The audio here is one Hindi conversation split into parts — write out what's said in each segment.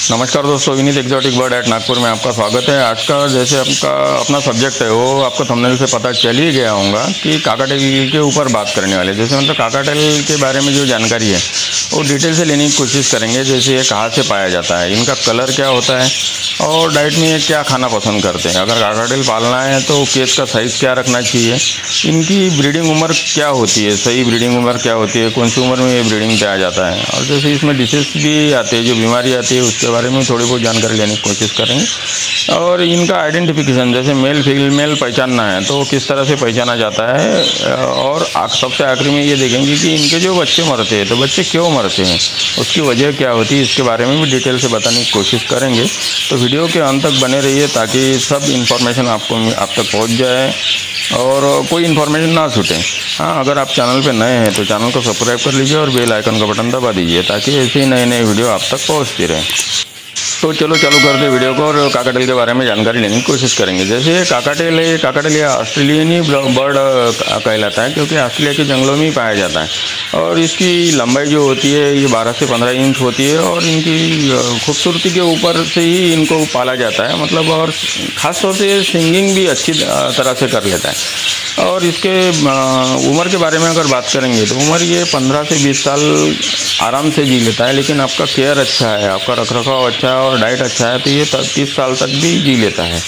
नमस्कार दोस्तों, Vineet exotic bird at Nagpur में आपका स्वागत है। आज का जैसे आपका अपना सब्जेक्ट है वो आपको थंबनेल से पता चल ही गया होगा कि काकाटेल के ऊपर बात करने वाले। जैसे मतलब काकाटेल के बारे में जो जानकारी है वो डिटेल से लेने की कोशिश करेंगे। जैसे ये कहाँ से पाया जाता है, इनका कलर क्या होता है और डाइट में ये क्या खाना पसंद करते हैं। अगर काकाटेल पालना है तो केज का साइज़ क्या रखना चाहिए, इनकी ब्रीडिंग उम्र क्या होती है, सही ब्रीडिंग उम्र क्या होती है, कौन सी उम्र में ये ब्रीडिंग पे आ जाता है। और जैसे इसमें डिसीज भी आते हैं, जो बीमारी आती है उसके बारे में थोड़ी बहुत जानकारी लेने की कोशिश करेंगे। और इनका आइडेंटिफिकेशन, जैसे मेल फीमेल पहचानना है तो किस तरह से पहचाना जाता है। और सबसे आखिरी में ये देखेंगे कि इनके जो बच्चे मरते हैं तो बच्चे क्यों मरते हैं, उसकी वजह क्या होती है, इसके बारे में भी डिटेल से बताने की कोशिश करेंगे। तो वीडियो के अंत तक बने रहिए ताकि सब इन्फॉर्मेशन आप तक पहुँच जाए और कोई इन्फॉर्मेशन ना छूटे। हाँ, अगर आप चैनल पे नए हैं तो चैनल को सब्सक्राइब कर लीजिए और बेल आइकन का बटन दबा दीजिए ताकि ऐसे ही नए नए वीडियो आप तक पहुँचती रहे। तो चलो चालू करते वीडियो को और काकाटेल के बारे में जानकारी लेने की कोशिश करेंगे। जैसे काकाटेल है, काकाटेल या ऑस्ट्रेलियन बर्ड कहलाता है क्योंकि ऑस्ट्रेलिया के जंगलों में ही पाया जाता है। और इसकी लंबाई जो होती है ये 12 से 15 इंच होती है और इनकी खूबसूरती के ऊपर से ही इनको पाला जाता है मतलब। और ख़ास तौर से सिंगिंग भी अच्छी तरह से कर लेता है। और इसके उम्र के बारे में अगर बात करेंगे तो उम्र ये 15 से 20 साल आराम से जी लेता है। लेकिन आपका केयर अच्छा है, आपका रखरखाव अच्छा है और डाइट अच्छा है तो ये 30 साल तक भी जी लेता है।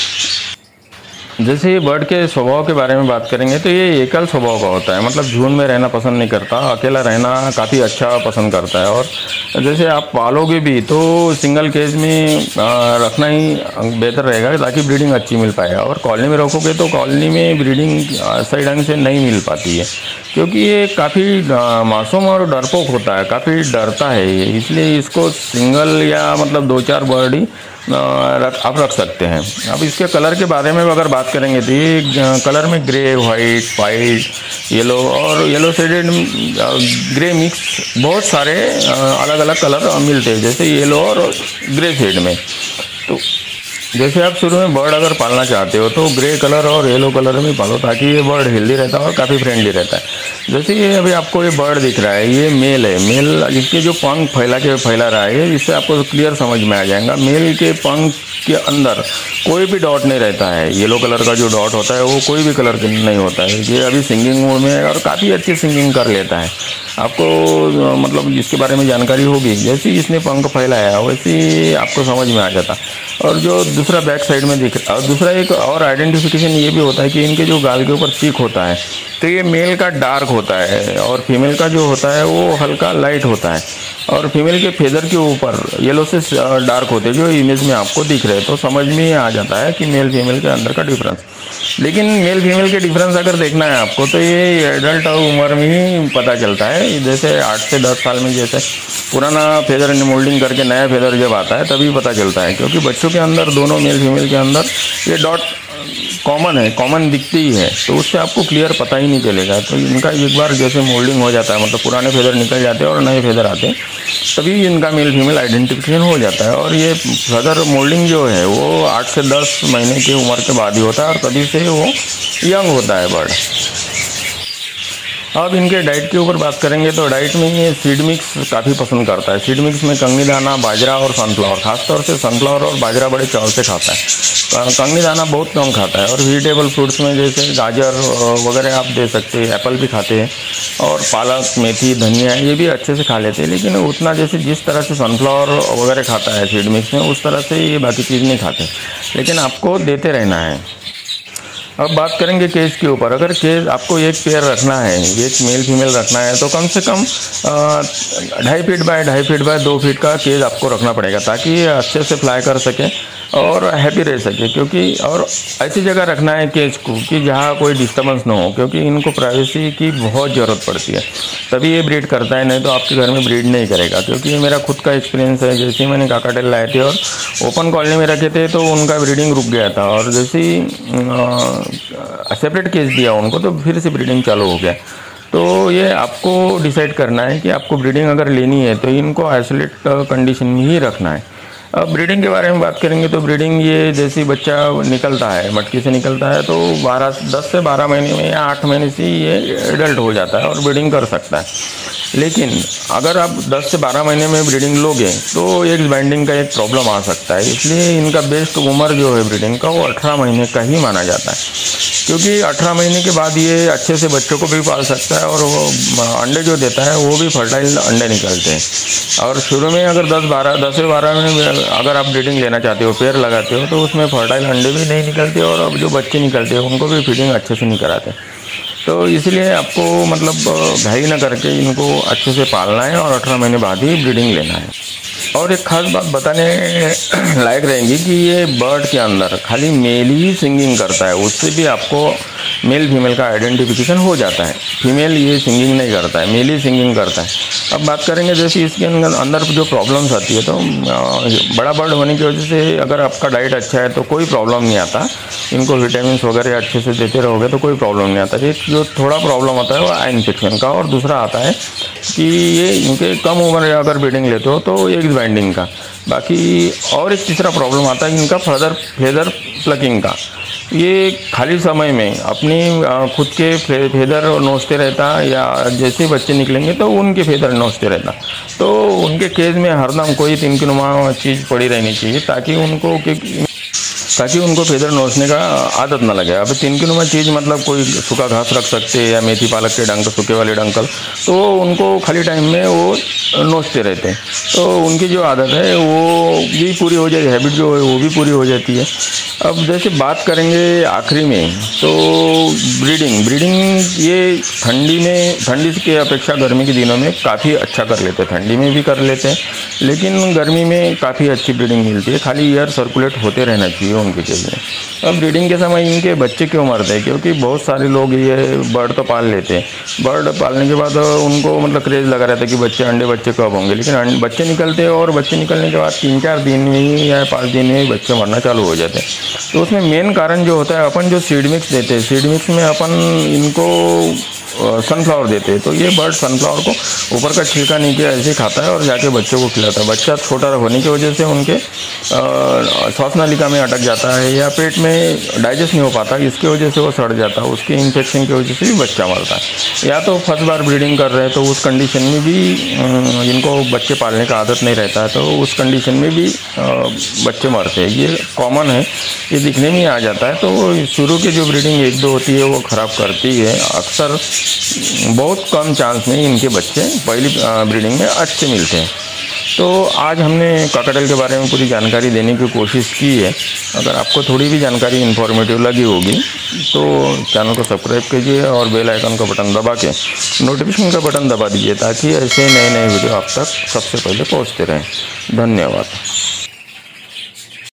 जैसे ये बर्ड के स्वभाव के बारे में बात करेंगे तो ये एकल स्वभाव का होता है, मतलब झुंड में रहना पसंद नहीं करता, अकेला रहना काफ़ी अच्छा पसंद करता है। और जैसे आप पालोगे भी तो सिंगल केज में रखना ही बेहतर रहेगा ताकि ब्रीडिंग अच्छी मिल पाए। और कॉलोनी में रखोगे तो कॉलोनी में ब्रीडिंग सही ढंग से नहीं मिल पाती है क्योंकि ये काफ़ी मासूम और डरपोक होता है, काफ़ी डरता है ये। इसलिए इसको सिंगल या मतलब 2-4 बर्ड ही आप रख सकते हैं। अब इसके कलर के बारे में अगर बात करेंगे तो ये कलर में ग्रे, वाइट, येलो और येलो शेडेड ग्रे मिक्स बहुत सारे अलग अलग कलर मिलते हैं जैसे येलो और ग्रे शेड में। तो जैसे आप शुरू में बर्ड अगर पालना चाहते हो तो ग्रे कलर और येलो कलर में पालो ताकि ये बर्ड हेल्दी रहता है और काफ़ी फ्रेंडली रहता है। जैसे ये अभी आपको ये बर्ड दिख रहा है, ये मेल है। मेल इसके जो पंख फैला रहा है इससे आपको क्लियर समझ में आ जाएगा। मेल के पंख के अंदर कोई भी डॉट नहीं रहता है। येलो कलर का जो डॉट होता है वो कोई भी कलर का नहीं होता है। ये अभी सिंगिंग मोड में है और काफ़ी अच्छी सिंगिंग कर लेता है। आपको मतलब इसके बारे में जानकारी होगी, जैसे इसने पंख फैलाया वैसे आपको समझ में आ जाता। और जो दूसरा बैक साइड में दिख रहा है, और दूसरा एक और आइडेंटिफिकेशन ये भी होता है कि इनके जो गाल के ऊपर चीक होता है तो ये मेल का डार्क होता है और फीमेल का जो होता है वो हल्का लाइट होता है। और फीमेल के फेदर के ऊपर येलो से डार्क होते हैं जो इमेज में आपको दिख रहे हैं। तो समझ में आ जाता है कि मेल फीमेल के अंदर का डिफरेंस। लेकिन मेल फीमेल के डिफरेंस अगर देखना है आपको तो ये एडल्ट उम्र में ही पता चलता है। जैसे 8 से 10 साल में जैसे पुराना फेदर मोल्डिंग करके नया फेदर जब आता है तभी पता चलता है क्योंकि बच्चों के अंदर दोनों मेल फीमेल के अंदर ये डॉट कॉमन दिखती ही है तो उससे आपको क्लियर पता ही नहीं चलेगा। तो इनका एक बार जैसे मोल्डिंग हो जाता है मतलब पुराने फेदर निकल जाते हैं और नए फेदर आते हैं तभी इनका मेल फीमेल आइडेंटिफिकेशन हो जाता है। और ये फेदर मोल्डिंग जो है वो 8 से 10 महीने की उम्र के बाद ही होता है और तभी से वो यंग होता है बर्ड। अब इनके डाइट के ऊपर बात करेंगे तो डाइट में ये सीड मिक्स काफ़ी पसंद करता है। सीड मिक्स में कंगनी दाना, बाजरा और सनफ्लावर, खासतौर से सनफ्लावर और बाजरा बड़े चाव से खाता है। कंगनी दाना बहुत कम खाता है। और वेजिटेबल फ्रूट्स में जैसे गाजर वगैरह आप दे सकते हैं, एप्पल भी खाते हैं और पालक, मेथी, धनिया ये भी अच्छे से खा लेते हैं। लेकिन उतना जैसे जिस तरह से सनफ्लावर वगैरह खाता है सीड मिक्स में उस तरह से ये बाकी चीज़ नहीं खाते, लेकिन आपको देते रहना है। अब बात करेंगे केज के ऊपर। अगर केज आपको एक पेयर रखना है, एक मेल फीमेल रखना है तो कम से कम 2.5 feet by 2.5 feet by 2 feet का केज आपको रखना पड़ेगा ताकि ये अच्छे से फ्लाई कर सके और हैप्पी रह सके। क्योंकि और ऐसी जगह रखना है केज को कि जहाँ कोई डिस्टर्बेंस ना हो क्योंकि इनको प्राइवेसी की बहुत ज़रूरत पड़ती है तभी ये ब्रीड करता है, नहीं तो आपके घर में ब्रीड नहीं करेगा। क्योंकि ये मेरा खुद का एक्सपीरियंस है। जैसे मैंने काकाटेल लाए थे और ओपन कॉलोनी में रखे थे तो उनका ब्रीडिंग रुक गया था और जैसे सेपरेट केज दिया उनको तो फिर से ब्रीडिंग चालू हो गया। तो ये आपको डिसाइड करना है कि आपको ब्रीडिंग अगर लेनी है तो इनको आइसोलेट कंडीशन में ही रखना है। अब ब्रीडिंग के बारे में बात करेंगे तो ब्रीडिंग ये जैसे बच्चा निकलता है, मटकी से निकलता है तो 10 से 12 महीने में या 8 महीने से ये एडल्ट हो जाता है और ब्रीडिंग कर सकता है। लेकिन अगर आप 10 से 12 महीने में ब्रीडिंग लोगे तो एग्स बाइंडिंग का एक प्रॉब्लम आ सकता है। इसलिए इनका बेस्ट उम्र जो है ब्रीडिंग का वो 18 महीने का ही माना जाता है, क्योंकि 18 महीने के बाद ये अच्छे से बच्चों को भी पाल सकता है और वो अंडे जो देता है वो भी फर्टाइल अंडे निकलते हैं। और शुरू में अगर 10 से 12 में अगर आप ब्रीडिंग लेना चाहते हो, पेयर लगाते हो, तो उसमें फर्टाइल अंडे भी नहीं निकलते और अब जो बच्चे निकलते हैं उनको भी फीडिंग अच्छे से नहीं कराते। तो इसलिए आपको मतलब घाई ना करके इनको अच्छे से पालना है और 18 महीने बाद ही ब्रीडिंग लेना है। और एक खास बात बताने लायक रहेंगी कि ये बर्ड के अंदर खाली मेल ही सिंगिंग करता है, उससे भी आपको मेल फीमेल का आइडेंटिफिकेशन हो जाता है। फीमेल ये सिंगिंग नहीं करता है, मेल ही सिंगिंग करता है। अब बात करेंगे जैसे इसके अंदर जो प्रॉब्लम्स आती है, तो बड़ा बर्ड होने की वजह से अगर आपका डाइट अच्छा है तो कोई प्रॉब्लम नहीं आता, इनको विटामिन वगैरह अच्छे से देते रहोगे तो कोई प्रॉब्लम नहीं आता। एक जो थोड़ा प्रॉब्लम आता है वो आई इन्फेक्शन का, और दूसरा आता है कि ये इनके कम उम्र में अगर ब्रीडिंग लेते हो तो एग्स बाइंडिंग का। बाकी और एक तीसरा प्रॉब्लम आता है इनका फेदर प्लकिंग का। ये खाली समय में अपनी खुद के फेदर नोचते रहता, या जैसे बच्चे निकलेंगे तो उनके फेदर नोचते रहता। तो उनके केज में हरदम कोई तिनकुनुमा चीज़ पड़ी रहनी चाहिए ताकि उनको फेदर नोचने का आदत ना लगे। अब तिनकुनुमा चीज़ मतलब कोई सूखा घास रख सकते हैं या मेथी पालक के डंकल, सूखे वाले डंकल, तो उनको खाली टाइम में वो नोचते रहते हैं। तो उनकी जो आदत है वो भी पूरी हो जाएगी, हैबिट जो है वो भी पूरी हो जाती है। अब जैसे बात करेंगे आखिरी में, तो ब्रीडिंग ये ठंडी के अपेक्षा गर्मी के दिनों में काफ़ी अच्छा कर लेते हैं। ठंडी में भी कर लेते हैं लेकिन गर्मी में काफ़ी अच्छी ब्रीडिंग मिलती है। खाली एयर सर्कुलेट होते रहना चाहिए उनके केज में। अब ब्रीडिंग के समय इनके बच्चे क्यों मरते हैं? क्योंकि बहुत सारे लोग ये बर्ड तो पाल लेते हैं, बर्ड पालने के बाद उनको मतलब क्रेज़ लगा रहता है कि बच्चे कब होंगे, लेकिन बच्चे निकलते हैं और बच्चे निकलने के बाद 3-4 दिन में ही या 5 दिन में ही बच्चे मरना चालू हो जाते हैं। तो उसमें मेन कारण जो होता है, अपन जो सीड मिक्स देते हैं, सीड मिक्स में अपन इनको सनफ्लावर देते हैं, तो ये बर्ड सनफ्लावर को ऊपर का छिलका नीचे ऐसे खाता है और जाके बच्चों को खिलाता है। बच्चा छोटा होने की वजह से उनके श्वास नलिका में अटक जाता है या पेट में डाइजेस्ट नहीं हो पाता, इसकी वजह से वो सड़ जाता है, उसके इन्फेक्शन की वजह से भी बच्चा मरता है। या तो फर्स्ट बार ब्रीडिंग कर रहे हैं तो उस कंडीशन में भी इनको बच्चे पालने का आदत नहीं रहता है, तो उस कंडीशन में भी बच्चे मरते हैं। ये कॉमन है, ये दिखने में आ जाता है। तो शुरू की जो ब्रीडिंग 1-2 होती है वो ख़राब करती है। अक्सर बहुत कम चांस में इनके बच्चे पहली ब्रीडिंग में अच्छे मिलते हैं। तो आज हमने कॉकटेल के बारे में पूरी जानकारी देने की कोशिश की है। अगर आपको थोड़ी भी जानकारी इन्फॉर्मेटिव लगी होगी तो चैनल को सब्सक्राइब कीजिए और बेल आइकन का बटन दबा के नोटिफिकेशन का बटन दबा दीजिए ताकि ऐसे नए वीडियो आप तक सबसे पहले पहुंचते रहें। धन्यवाद।